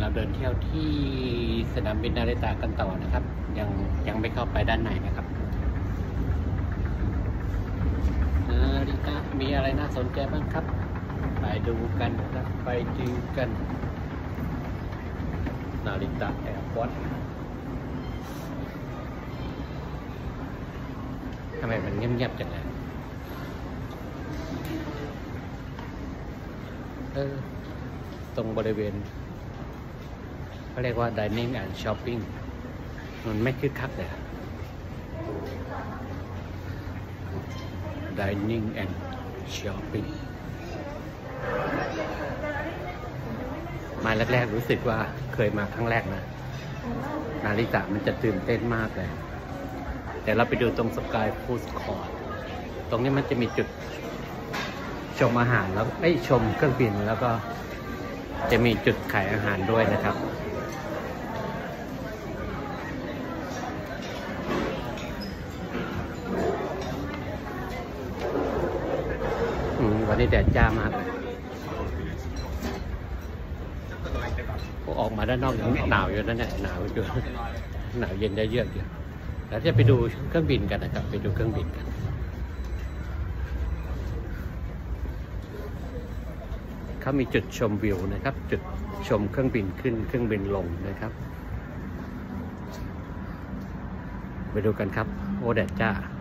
เราเดินเที่ยวที่สนามบินนาริตะกันต่อนะครับยังไม่เข้าไปด้านในนะครับนาริตะมีอะไรน่าสนใจบ้างครับไปดูกันครับไปดูกันนาริตะแอร์พอร์ตทำไมมันเงียบๆจังเลยตรงบริเวณเขาเรียกว่า dining and shopping มันไม่คึกคักเลย dining and shopping มาแรกๆรู้สึกว่าเคยมาครั้งแรกนะนาริตะมันจะตื่นเต้นมากเลยแต่เราไปดูตรงสกายฟู้ดคอร์ทตรงนี้มันจะมีจุดชมอาหารแล้วชมเครื่องบินแล้วก็จะมีจุดขายอาหารด้วยนะครับวันนี้แดดจ้ามากเลยออกมาด้านนอกยังหนาวอยู่นั่นแหละหนาวอยู่หนาวเย็นได้เยอะอยู่แล้วจะไปดูเครื่องบินกันนะครับไปดูเครื่องบินกันเขามีจุดชมวิวนะครับจุดชมเครื่องบินขึ้นเครื่องบินลงนะครับไปดูกันครับโอ้แดดจ้า